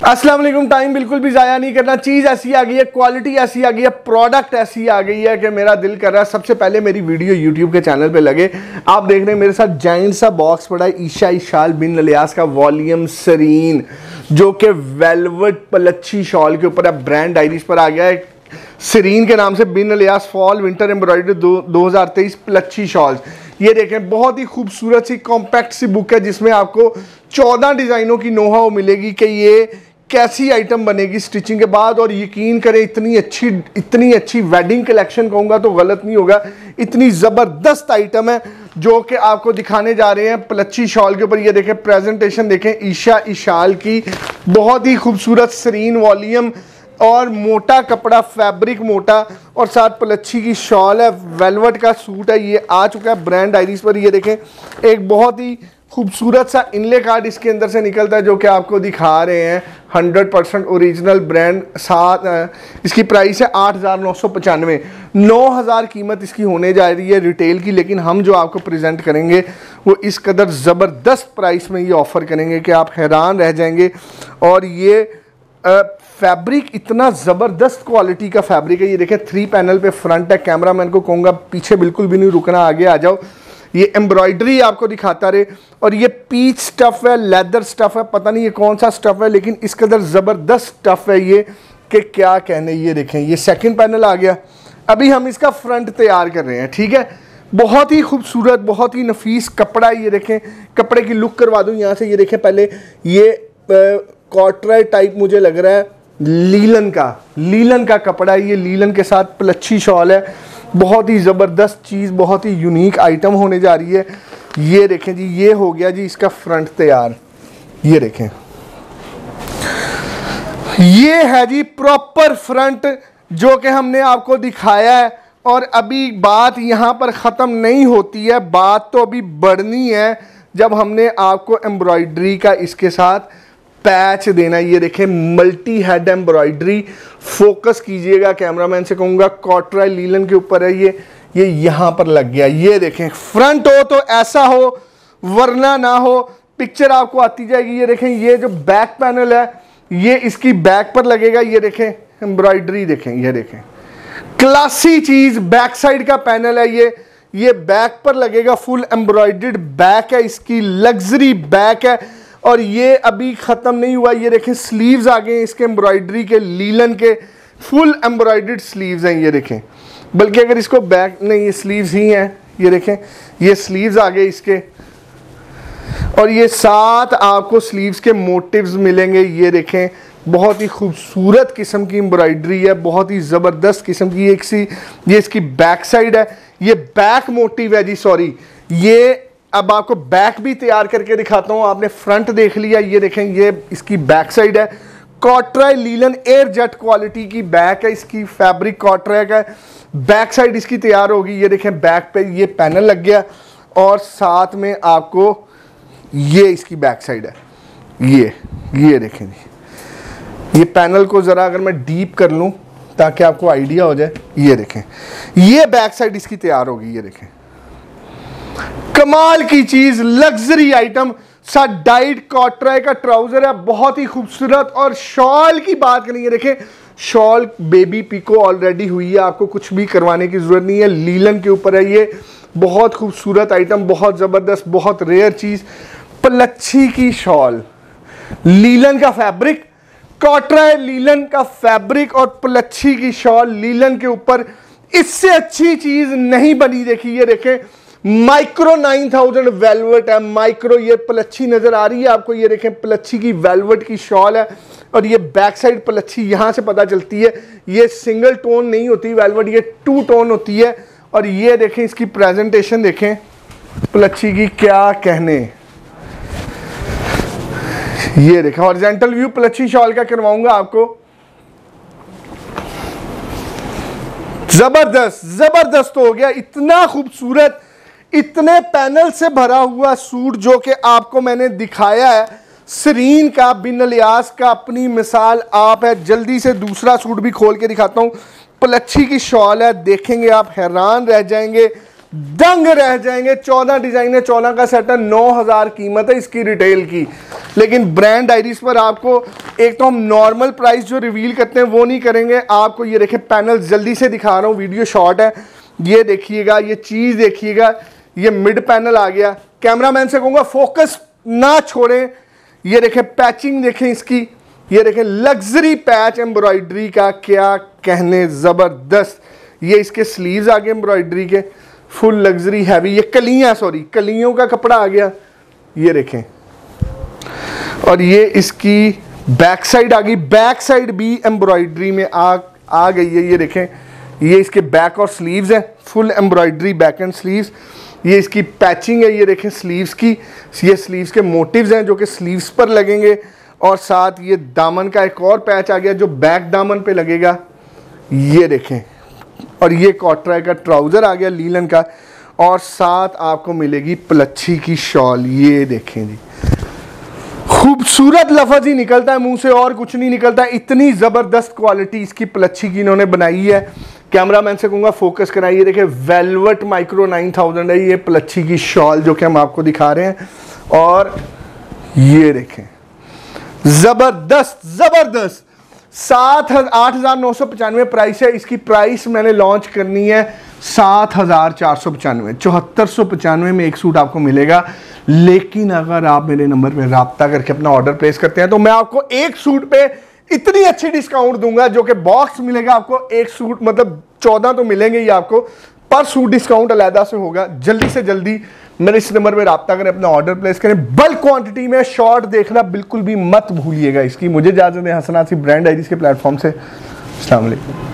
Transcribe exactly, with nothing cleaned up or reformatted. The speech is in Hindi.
अस्सलाम वालेकुम। टाइम बिल्कुल भी ज़ाया नहीं करना। चीज़ ऐसी आ गई है, क्वालिटी ऐसी आ गई है, प्रोडक्ट ऐसी आ गई है कि मेरा दिल कर रहा है सबसे पहले मेरी वीडियो यूट्यूब के चैनल पे लगे। आप देख रहे हैं मेरे साथ जाइंट सा बॉक्स पड़ा है, ईशा इशाल बिन इलियास का वॉल्यूम सरीन, जो कि वेलवेट पलच्छी शॉल के ऊपर है। ब्रांड डायरीज पर आ गया है सरीन के नाम से, Bin Ilyas fall winter embroidery दो हज़ार तेईस पलच्छी शॉल्स। ये देखें, बहुत ही खूबसूरत सी कॉम्पैक्ट सी बुक है जिसमें आपको चौदह डिज़ाइनों की नोहाउ मिलेगी कि ये कैसी आइटम बनेगी स्टिचिंग के बाद। और यकीन करें, इतनी अच्छी इतनी अच्छी वेडिंग कलेक्शन कहूँगा तो गलत नहीं होगा, इतनी ज़बरदस्त आइटम है जो कि आपको दिखाने जा रहे हैं पलच्छी शॉल के ऊपर। ये देखें, प्रेजेंटेशन देखें ईशा इशाल की, बहुत ही खूबसूरत सरीन वॉल्यूम और मोटा कपड़ा, फैब्रिक मोटा, और साथ पलच्छी की शॉल है, वेलवेट का सूट है। ये आ चुका है ब्रांड डायरीज पर। ये देखें, एक बहुत ही खूबसूरत सा इनले कार्ड इसके अंदर से निकलता है जो कि आपको दिखा रहे हैं हंड्रेड परसेंट ओरिजिनल ब्रांड। साथ इसकी प्राइस है आठ हज़ार नौ सौ पचानवे, नौ हज़ार कीमत इसकी होने जा रही है रिटेल की, लेकिन हम जो आपको प्रेजेंट करेंगे वो इस कदर ज़बरदस्त प्राइस में ये ऑफ़र करेंगे कि आप हैरान रह जाएंगे। और ये फैब्रिक इतना ज़बरदस्त क्वालिटी का फैब्रिक है। ये देखें, थ्री पैनल पे फ्रंट है। कैमरामैन को कहूँगा पीछे बिल्कुल भी नहीं रुकना, आगे आ जाओ। ये एम्ब्रॉयडरी आपको दिखाता रहे। और ये पीच स्टफ़ है, लेदर स्टफ़ है, पता नहीं ये कौन सा स्टफ़ है, लेकिन इस कदर ज़बरदस्त स्टफ़ है ये कि क्या कहने। ये देखें, ये सेकंड पैनल आ गया। अभी हम इसका फ्रंट तैयार कर रहे हैं, ठीक है। बहुत ही खूबसूरत, बहुत ही नफीस कपड़ा है। ये देखें, कपड़े की लुक करवा दूँ यहाँ से। ये देखें, पहले ये कॉटराई टाइप मुझे लग रहा है, लीलन का लीलन का कपड़ा है। ये लीलन के साथ पलच्छी शॉल है, बहुत ही ज़बरदस्त चीज़, बहुत ही यूनिक आइटम होने जा रही है। ये देखें जी, ये हो गया जी इसका फ्रंट तैयार। ये देखें, ये है जी प्रॉपर फ्रंट जो कि हमने आपको दिखाया है। और अभी बात यहाँ पर ख़त्म नहीं होती है, बात तो अभी बढ़नी है जब हमने आपको एम्ब्रॉयडरी का इसके साथ पैच देना। ये देखें, मल्टी हेड एम्ब्रॉयडरी, फोकस कीजिएगा, कैमरामैन से कहूँगा, कॉटराई लीलन के ऊपर है ये ये यहाँ पर लग गया। ये देखें, फ्रंट हो तो ऐसा हो, वरना ना हो। पिक्चर आपको आती जाएगी। ये देखें, ये जो बैक पैनल है ये इसकी बैक पर लगेगा। ये देखें एम्ब्रॉयडरी, देखें, ये देखें, क्लासी चीज़। बैक साइड का पैनल है ये ये बैक पर लगेगा, फुल एम्ब्रॉयडर्ड बैक है इसकी, लग्जरी बैक है। और ये अभी ख़त्म नहीं हुआ। ये देखें, स्लीव्स आ गए इसके एम्ब्रॉयडरी के, लीलन के, फुल एम्ब्रॉयडर्ड स्लीव्स हैं। ये देखें, बल्कि अगर इसको बैक नहीं, ये स्लीव्स ही हैं। ये देखें, ये स्लीव्स आ गए इसके, और ये साथ आपको स्लीव्स के मोटिव्स मिलेंगे। ये देखें, बहुत ही खूबसूरत किस्म की एम्ब्रॉयडरी है, बहुत ही ज़बरदस्त किस्म की। एक सी ये इसकी बैक साइड है, ये बैक मोटिव है जी, सॉरी। ये अब आपको बैक भी तैयार करके दिखाता हूँ। आपने फ्रंट देख लिया, ये देखें, ये इसकी बैक साइड है। कॉटराई लीलन एयर जेट क्वालिटी की बैक है इसकी, फैब्रिक कॉटराई का। बैक साइड इसकी तैयार होगी। ये देखें, बैक पे ये पैनल लग गया, और साथ में आपको ये इसकी बैक साइड है। ये ये देखें जी, ये पैनल को ज़रा अगर मैं डीप कर लूँ ताकि आपको आइडिया हो जाए। ये देखें, ये बैक साइड इसकी तैयार होगी। ये देखें, कमाल की चीज, लग्जरी आइटम। सा डाइट कॉटराई का ट्राउजर है, बहुत ही खूबसूरत। और शॉल की बात करेंगे, देखें, शॉल बेबी पिको ऑलरेडी हुई है, आपको कुछ भी करवाने की जरूरत नहीं है। लीलन के ऊपर है ये, बहुत खूबसूरत आइटम, बहुत जबरदस्त, बहुत रेयर चीज। पलच्छी की शॉल, लीलन का फैब्रिक, कॉटराई लीलन का फैब्रिक, और पलच्छी की शॉल लीलन के ऊपर। इससे अच्छी चीज नहीं बनी। देखिए, ये देखें, माइक्रो नाइन थाउजेंड वेलवेट है, माइक्रो। ये पलच्छी नजर आ रही है आपको। ये देखें, पलच्छी की वेलवेट की शॉल है, और ये बैक साइड पलच्छी, यहां से पता चलती है ये सिंगल टोन नहीं होती वेलवेट, ये टू टोन होती है। और ये देखें, इसकी प्रेजेंटेशन देखें पलच्छी की, क्या कहने। ये देखें, हॉरिजॉन्टल व्यू पलच्छी शॉल का करवाऊंगा आपको। जबरदस्त जबरदस्त हो गया, इतना खूबसूरत, इतने पैनल से भरा हुआ सूट जो कि आपको मैंने दिखाया है सरीन का, बिन इलियास का, अपनी मिसाल आप है। जल्दी से दूसरा सूट भी खोल के दिखाता हूँ। पलच्छी की शॉल है, देखेंगे आप हैरान रह जाएंगे, दंग रह जाएंगे। चौदह डिजाइन है, चौदह का सेट है, नौ हज़ार कीमत है इसकी रिटेल की। लेकिन ब्रांड डायरीज पर आपको एक तो हम नॉर्मल प्राइस जो रिवील करते हैं वो नहीं करेंगे। आपको ये देखें पैनल जल्दी से दिखा रहा हूँ, वीडियो शॉर्ट है, ये देखिएगा, ये चीज़ देखिएगा, ये मिड पैनल आ गया। कैमरामैन से कहूँगा फोकस ना छोड़ें। ये देखें पैचिंग देखें इसकी, ये देखें लग्जरी पैच एम्ब्रॉयडरी का, क्या कहने, ज़बरदस्त। ये इसके स्लीव्स आ गए एम्ब्रॉयडरी के, फुल लग्जरी हैवी। ये कलियाँ, सॉरी कलियों का कपड़ा आ गया, ये देखें। और ये इसकी बैक साइड आ गई, बैक साइड भी एम्ब्रॉयडरी में आ आ गई है। ये देखें, ये इसके बैक और स्लीव्स है, full embroidery back and sleeves. ये इसकी पैचिंग है, ये देखें स्लीव्स की, ये स्लीव्स के मोटिव्स हैं जो कि स्लीव्स पर लगेंगे। और साथ ये दामन का एक और पैच आ गया जो बैक दामन पे लगेगा, ये देखें। और ये कॉटराय का ट्राउज़र आ गया लीलन का, और साथ आपको मिलेगी प्लच्छी की शॉल। ये देखें जी, खूबसूरत लफ्ज़ ही निकलता है मुंह से और कुछ नहीं निकलता। इतनी ज़बरदस्त क्वालिटी इसकी प्लच्छी की इन्होंने बनाई है। कैमरामैन से कहूँगा फोकस कराइए, देखिए वेलवेट माइक्रो नाइन थाउजेंड है ये प्लच्छी की शॉल जो कि हम आपको दिखा रहे हैं। और ये देखें ज़बरदस्त ज़बरदस्त सात आठ हज़ार नौ सौ पचानवे प्राइस है इसकी। प्राइस मैंने लॉन्च करनी है सात हज़ार चार सौ पचानवे, चौहत्तर सौ पचानवे में एक सूट आपको मिलेगा। लेकिन अगर आप मेरे नंबर पे रब्ता करके अपना ऑर्डर प्लेस करते हैं तो मैं आपको एक सूट पे इतनी अच्छी डिस्काउंट दूंगा जो कि बॉक्स मिलेगा आपको एक सूट, मतलब चौदह तो मिलेंगे ही आपको, पर सूट डिस्काउंट अलहदा से होगा। जल्दी से जल्दी मेरे इस नंबर पे रब्ता करें, अपना ऑर्डर प्लेस करें। बल्क क्वांटिटी में शॉर्ट देखना बिल्कुल भी मत भूलिएगा इसकी। मुझे इजाज़त दें हसनात सी ब्रांड डायरीज के प्लेटफॉर्म से। अस्सलाम वालेकुम।